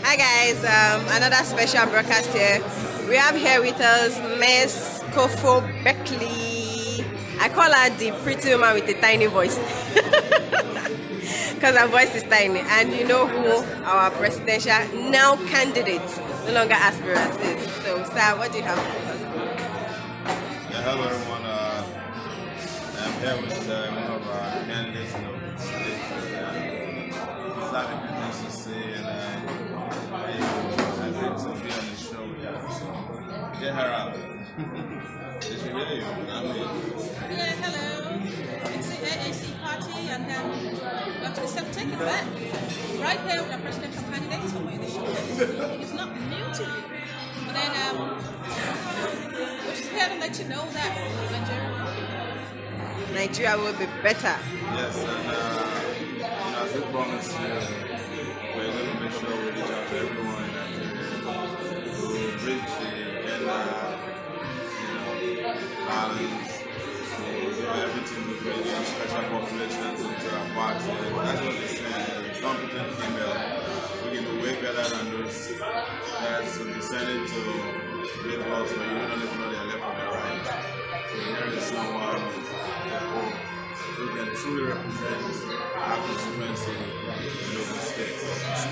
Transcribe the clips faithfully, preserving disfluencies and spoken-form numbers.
Hi guys, um, another special broadcast here. We have here with us Miss Kofo Beckley. I call her the pretty woman with a tiny voice because her voice is tiny. And you know who our presidential now candidate, no longer aspirant, is. So, sir, what do you have for us? Yeah, hello everyone. Uh, I'm here with uh, one of our candidates in the state. She's having good things to say, and uh, I agreed to be on the show with her. So get her out. Did she hear you? I mean, yeah, hello. It's the A A C party, and um, Doctor Successive taking it back. Right here with our presidential candidate somewhere in the show. It's not new to you. But then um, we're just here to let you know that Nigeria. Nigeria will be better. yes, and uh, you know, as we promised you, we're going to make sure we reach out to everyone in Nigeria to bridge the gender, you know, balance, you know, everything we bring in special populations into our party. That's what they're saying. The competent female, we can do way better than those guys who be sending to live laws where you don't even know their left or their right. So here is someone who can truly represent our constituency in Ogun State. And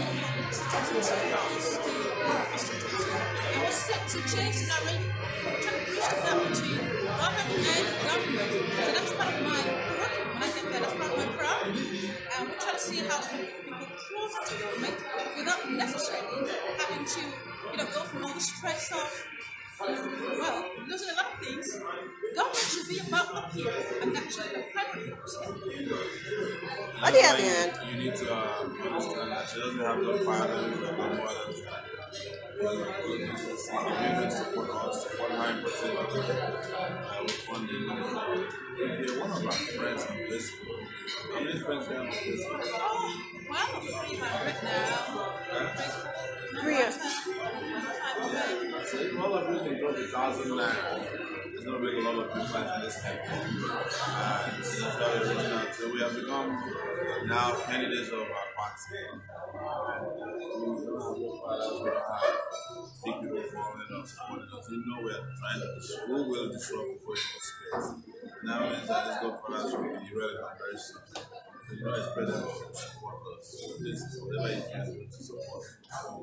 we're set to change the narrative. We're trying to push the gap between government and government. So that's part of my curriculum, and I think that that's part of my program. And we're trying to see how to bring people closer to government without necessarily having to, you know, go through all the stress of, well, losing a lot of things. Government should be about the people and actually the private folks. What do you have in hand? You need to uh, understand that she doesn't have the father or the mothers. We need to support us, support her in particular, uh, with funding. You're one of our friends on Facebook. How many friends do you have on Facebook? Oh, well, right now, Facebook. Three years. So if all of you can drop a thousand naira, it's going to make a lot of difference in this campaign. Uh, this is very original. So we have become now candidates of our party. And we don't have Godfathers, we don't have big people following us, supporting us. We know we are trying to disrupt, we will disrupt before it goes space. Now means that this Godfathers will be relevant very soon. So you know it's better to support us. So this, whatever you can do to support us.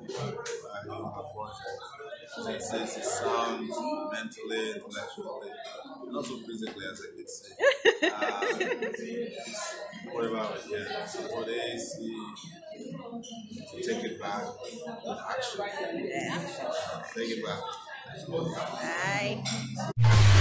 It says it sounds mentally, intellectually, and also physically, as I could say. uh, whatever we can support A A C to take it back with action. Yeah. Take it back. Bye.